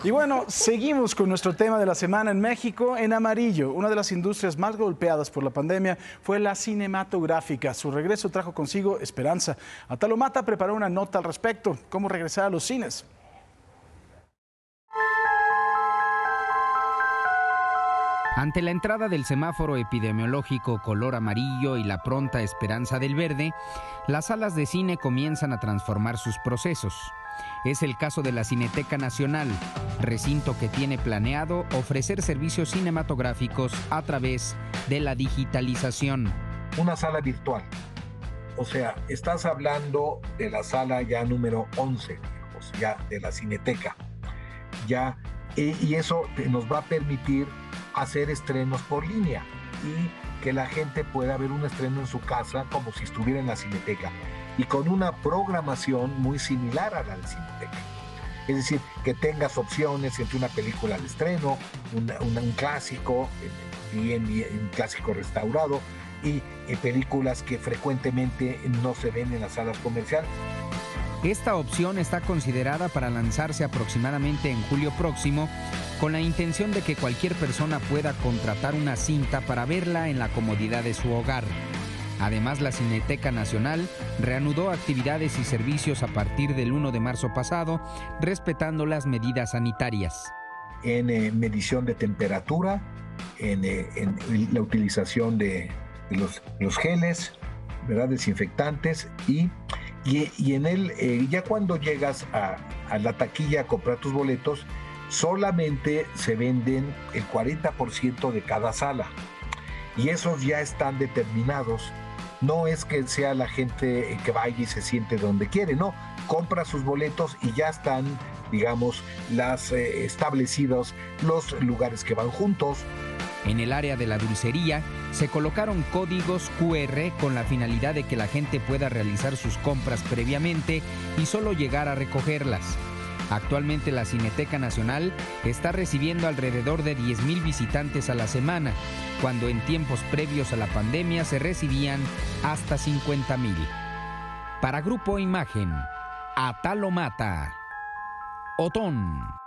Y bueno, seguimos con nuestro tema de la semana en México. En amarillo, una de las industrias más golpeadas por la pandemia fue la cinematográfica. Su regreso trajo consigo esperanza. Atalo Mata preparó una nota al respecto. ¿Cómo regresar a los cines? Ante la entrada del semáforo epidemiológico color amarillo y la pronta esperanza del verde, las salas de cine comienzan a transformar sus procesos. Es el caso de la Cineteca Nacional, recinto que tiene planeado ofrecer servicios cinematográficos a través de la digitalización. Una sala virtual. O sea, estás hablando de la sala ya número 11, digamos, ya de la Cineteca. Y eso nos va a permitir hacer estrenos por línea y que la gente pueda ver un estreno en su casa como si estuviera en la Cineteca y con una programación muy similar a la de Cineteca. Es decir, que tengas opciones entre una película de estreno, un clásico, bien, un clásico restaurado y películas que frecuentemente no se ven en las salas comerciales. Esta opción está considerada para lanzarse aproximadamente en julio próximo, con la intención de que cualquier persona pueda contratar una cinta para verla en la comodidad de su hogar. Además, la Cineteca Nacional reanudó actividades y servicios a partir del 1 de marzo pasado, respetando las medidas sanitarias. En medición de temperatura, en la utilización de los geles, ¿verdad? Desinfectantes y en él, ya cuando llegas a la taquilla a comprar tus boletos, solamente se venden el 40% de cada sala. Y esos ya están determinados. No es que sea la gente que vaya y se siente donde quiere, no. Compra sus boletos y ya están, digamos, establecidos los lugares que van juntos. En el área de la dulcería se colocaron códigos QR con la finalidad de que la gente pueda realizar sus compras previamente y solo llegar a recogerlas. Actualmente la Cineteca Nacional está recibiendo alrededor de 10,000 visitantes a la semana, cuando en tiempos previos a la pandemia se recibían hasta 50,000. Para Grupo Imagen, Atalo Mata, Otón.